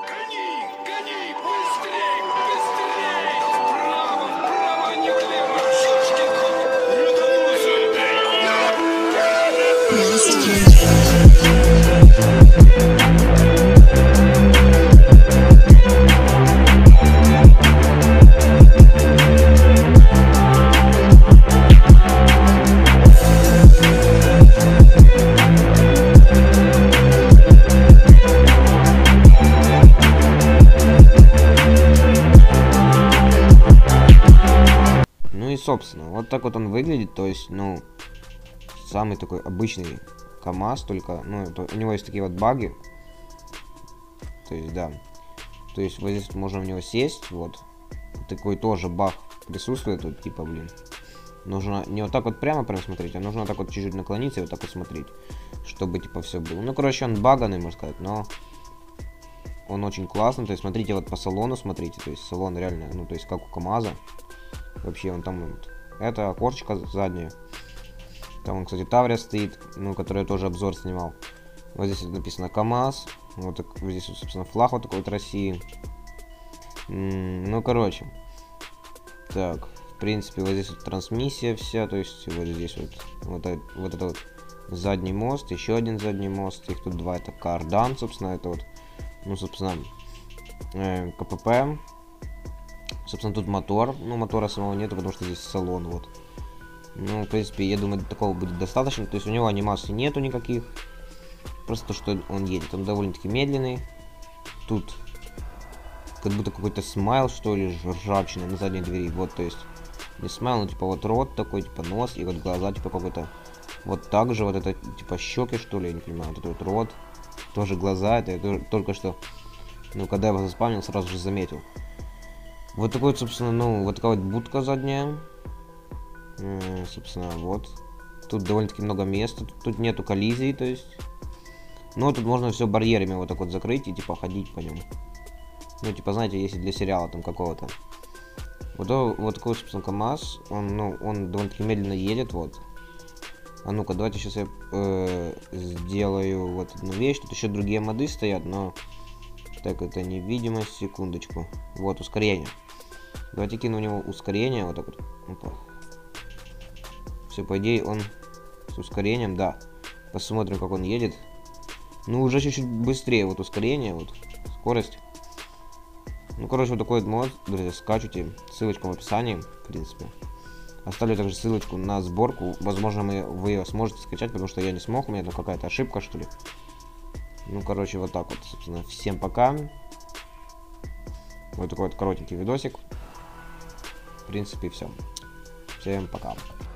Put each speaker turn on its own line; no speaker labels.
Гони, гони, быстрей, быстрей! Вправо, вправо, не влево, сучки,
Ну и собственно, вот так вот он выглядит, то есть, ну, самый такой обычный КамАЗ, только, ну, у него есть такие вот баги, то есть, да, то есть вот здесь можно в него сесть, вот, такой тоже баг присутствует, тут, типа, блин, нужно не вот так вот прямо смотреть, а нужно вот так вот чуть-чуть наклониться и вот так вот смотреть, чтобы, типа, все было. Ну, короче, он баганный, можно сказать, но он очень классный, то есть, смотрите, вот по салону смотрите, то есть, салон реально, ну, то есть, как у КамАЗа. Вообще, он там, вот, это окошечко заднее. Там, он, кстати, Таврия стоит, ну, который я тоже обзор снимал. Вот здесь написано КамАЗ. Вот, так, вот здесь, собственно, флаг вот такой вот России. Ну, короче. Так, в принципе, вот здесь вот трансмиссия вся. То есть, вот здесь вот это вот задний мост. Еще один задний мост. Их тут два. Это кардан, собственно, это вот, ну, собственно, КПП. Собственно, тут мотор. Ну, мотора самого нету, потому что здесь салон, вот. Ну, в принципе, я думаю, такого будет достаточно. То есть у него анимации нету никаких. Просто то, что он едет. Он довольно-таки медленный. Тут как будто какой-то смайл, что ли, ржавчина на задней двери. Вот, то есть, не смайл, но типа вот рот такой, типа нос, и вот глаза, типа какой-то. Вот так же, вот это, типа щеки, что ли, я не понимаю. Вот это вот рот. Тоже глаза, это я только что, ну, когда я его заспавнил, сразу же заметил. Вот такой вот, собственно, ну, вот такая вот будка задняя. Собственно, вот. Тут довольно-таки много места. Тут нету коллизий, то есть. Но тут можно все барьерами вот так вот закрыть и, типа, ходить по нему. Ну, типа, знаете, если для сериала там какого-то. Вот такой, собственно, КамАЗ. Он, ну, он довольно-таки медленно едет, вот. А ну-ка, давайте сейчас я сделаю вот одну вещь. Тут еще другие моды стоят, но... Так, это невидимость, секундочку. Вот, ускорение. Давайте кину у него ускорение, вот так вот. Опа. Все, по идее, он с ускорением, да. Посмотрим, как он едет. Ну, уже чуть-чуть быстрее, вот ускорение, вот, скорость. Ну, короче, вот такой вот мод, друзья, скачивайте. Ссылочка в описании, в принципе. Оставлю также ссылочку на сборку. Возможно, вы ее сможете скачать, потому что я не смог, у меня там какая-то ошибка, что ли. Ну, короче, вот так вот, собственно, всем пока. Вот такой вот коротенький видосик. В принципе, все. Всем пока.